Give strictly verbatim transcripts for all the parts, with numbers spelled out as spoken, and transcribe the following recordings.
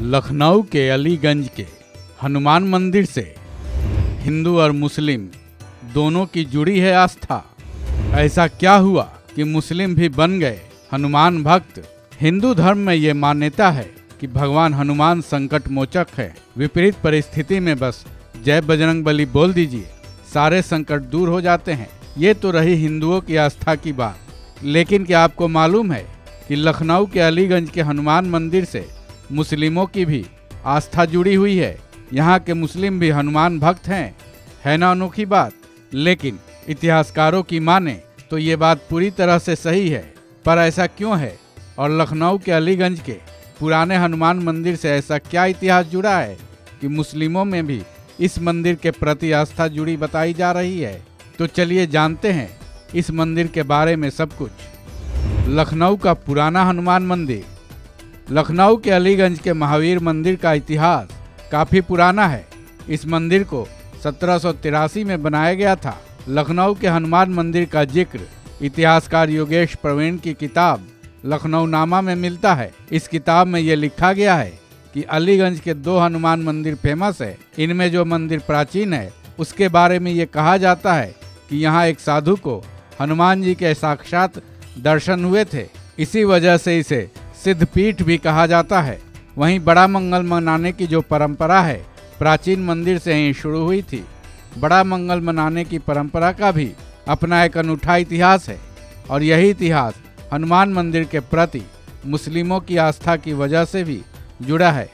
लखनऊ के अलीगंज के हनुमान मंदिर से हिंदू और मुस्लिम दोनों की जुड़ी है आस्था। ऐसा क्या हुआ कि मुस्लिम भी बन गए हनुमान भक्त। हिंदू धर्म में ये मान्यता है कि भगवान हनुमान संकट मोचक है। विपरीत परिस्थिति में बस जय बजरंग बली बोल दीजिए, सारे संकट दूर हो जाते हैं। ये तो रही हिंदुओं की आस्था की बात, लेकिन क्या आपको मालूम है कि लखनऊ के अलीगंज के हनुमान मंदिर से मुस्लिमों की भी आस्था जुड़ी हुई है। यहाँ के मुस्लिम भी हनुमान भक्त हैं। है ना अनोखी बात। लेकिन इतिहासकारों की माने तो ये बात पूरी तरह से सही है। पर ऐसा क्यों है और लखनऊ के अलीगंज के पुराने हनुमान मंदिर से ऐसा क्या इतिहास जुड़ा है कि मुस्लिमों में भी इस मंदिर के प्रति आस्था जुड़ी बताई जा रही है। तो चलिए जानते हैं इस मंदिर के बारे में सब कुछ। लखनऊ का पुराना हनुमान मंदिर। लखनऊ के अलीगंज के महावीर मंदिर का इतिहास काफ़ी पुराना है। इस मंदिर को सत्रह सौ तिरासी में बनाया गया था। लखनऊ के हनुमान मंदिर का जिक्र इतिहासकार योगेश प्रवीण की किताब लखनऊ नामा में मिलता है। इस किताब में ये लिखा गया है कि अलीगंज के दो हनुमान मंदिर फेमस है। इनमें जो मंदिर प्राचीन है उसके बारे में ये कहा जाता है कि यहाँ एक साधु को हनुमान जी के साक्षात दर्शन हुए थे। इसी वजह से इसे सिद्धपीठ भी कहा जाता है। वहीं बड़ा मंगल मनाने की जो परंपरा है प्राचीन मंदिर से ही शुरू हुई थी। बड़ा मंगल मनाने की परंपरा का भी अपना एक अनूठा इतिहास है और यही इतिहास हनुमान मंदिर के प्रति मुस्लिमों की आस्था की वजह से भी जुड़ा है।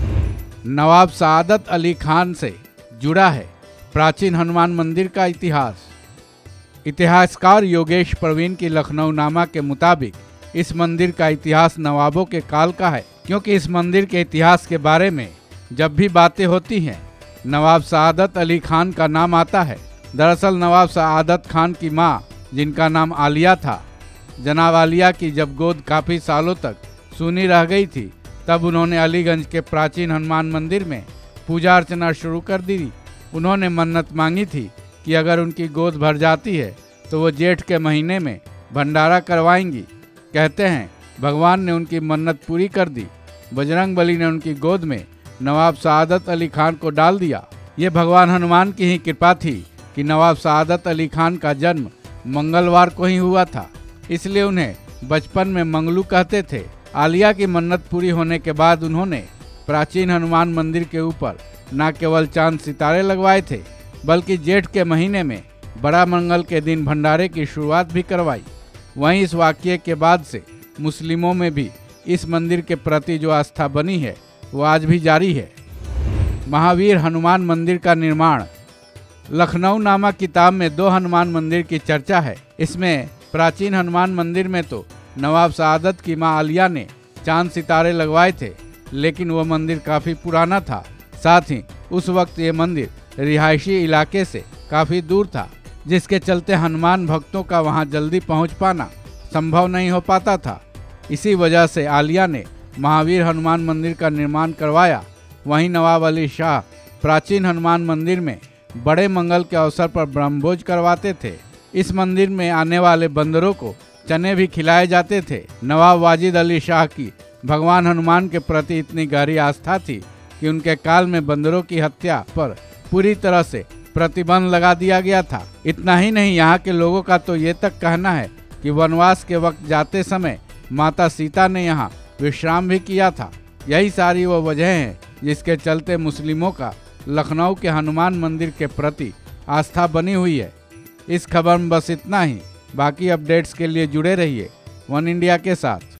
नवाब सआदत अली खान से जुड़ा है प्राचीन हनुमान मंदिर का इतिहास। इतिहासकार योगेश प्रवीण की लखनऊ नामा के मुताबिक इस मंदिर का इतिहास नवाबों के काल का है, क्योंकि इस मंदिर के इतिहास के बारे में जब भी बातें होती हैं नवाब सआदत अली खान का नाम आता है। दरअसल नवाब सआदत खान की मां, जिनका नाम आलिया था, जनाब आलिया की जब गोद काफ़ी सालों तक सूनी रह गई थी, तब उन्होंने अलीगंज के प्राचीन हनुमान मंदिर में पूजा अर्चना शुरू कर दी थी। उन्होंने मन्नत मांगी थी कि अगर उनकी गोद भर जाती है तो वो जेठ के महीने में भंडारा करवाएंगी। कहते हैं भगवान ने उनकी मन्नत पूरी कर दी। बजरंग बली ने उनकी गोद में नवाब सआदत अली खान को डाल दिया। ये भगवान हनुमान की ही कृपा थी कि नवाब सआदत अली खान का जन्म मंगलवार को ही हुआ था, इसलिए उन्हें बचपन में मंगलू कहते थे। आलिया की मन्नत पूरी होने के बाद उन्होंने प्राचीन हनुमान मंदिर के ऊपर न केवल चांद सितारे लगवाए थे, बल्कि जेठ के महीने में बड़ा मंगल के दिन भंडारे की शुरुआत भी करवाई। वहीं इस वाक़ये के बाद से मुस्लिमों में भी इस मंदिर के प्रति जो आस्था बनी है वो आज भी जारी है। महावीर हनुमान मंदिर का निर्माण। लखनऊ नामा किताब में दो हनुमान मंदिर की चर्चा है। इसमें प्राचीन हनुमान मंदिर में तो नवाब सआदत की मां आलिया ने चांद सितारे लगवाए थे, लेकिन वो मंदिर काफ़ी पुराना था। साथ ही उस वक्त ये मंदिर रिहायशी इलाके से काफ़ी दूर था, जिसके चलते हनुमान भक्तों का वहां जल्दी पहुंच पाना संभव नहीं हो पाता था। इसी वजह से आलिया ने महावीर हनुमान मंदिर का निर्माण करवाया। वहीं नवाब अली शाह प्राचीन हनुमान मंदिर में बड़े मंगल के अवसर पर ब्रह्मभोज करवाते थे। इस मंदिर में आने वाले बंदरों को चने भी खिलाए जाते थे। नवाब वाजिद अली शाह की भगवान हनुमान के प्रति इतनी गहरी आस्था थी कि उनके काल में बंदरों की हत्या पर पूरी तरह से प्रतिबंध लगा दिया गया था। इतना ही नहीं, यहाँ के लोगों का तो ये तक कहना है कि वनवास के वक्त जाते समय माता सीता ने यहाँ विश्राम भी किया था। यही सारी वो वजह हैं जिसके चलते मुस्लिमों का लखनऊ के हनुमान मंदिर के प्रति आस्था बनी हुई है। इस खबर में बस इतना ही। बाकी अपडेट्स के लिए जुड़े रहिए वन इंडिया के साथ।